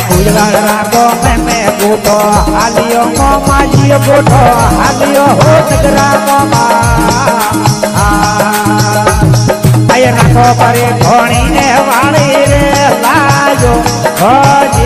गुजरात रागो मैंने बूटो हालियो माजियो बूटो हालियो हो नगरा मामा आय नाको करे घोड़ी ने वाली रे लाजो